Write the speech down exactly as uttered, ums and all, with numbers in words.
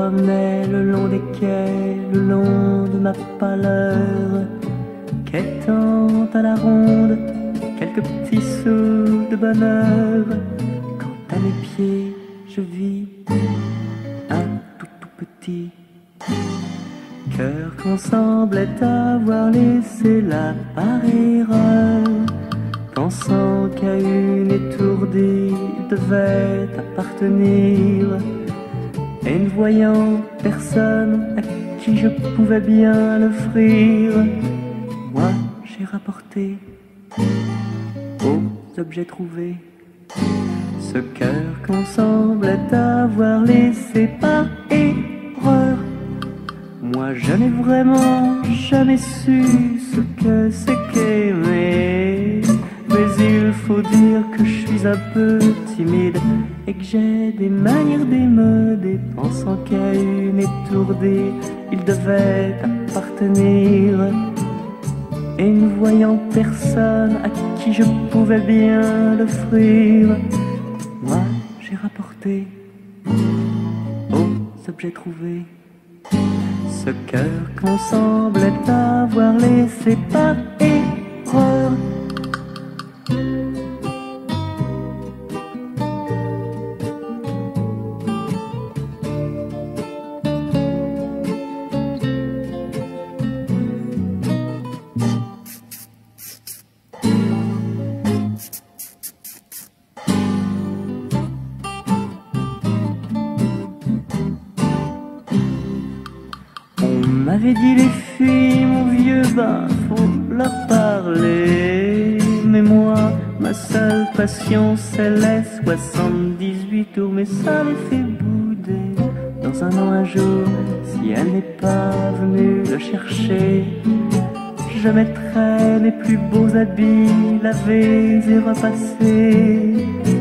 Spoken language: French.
promenais le long des quais, le long de ma pâleur, quêtant à la ronde quelques petits sous de bonheur, quand à mes pieds je vis un tout tout petit cœur qu'on semblait avoir laissé là par erreur, pensant qu'à une étourdie il devait appartenir, et ne voyant personne à qui je pouvais bien l'offrir, moi j'ai rapporté aux objets trouvés ce cœur qu'on semblait avoir laissé par erreur. Moi je n'ai vraiment jamais su ce que c'est qu'aimer, mais il faut dire que je suis un peu timide et que j'ai des manières démodées, pensant qu'à une étourdie il devait appartenir, et ne voyant personne à qui je pouvais bien l'offrir, moi j'ai rapporté aux objets trouvés ce cœur qu'on semblait avoir laissé par erreur. On m'avait dit les filles, mon vieux, bah faut leur parler, mais moi, ma seule passion c'est les soixante-dix-huit tours, mais ça les fait bouder. Dans un an, un jour, si elle n'est pas venue le chercher, je mettrai les plus beaux habits lavés et repassés,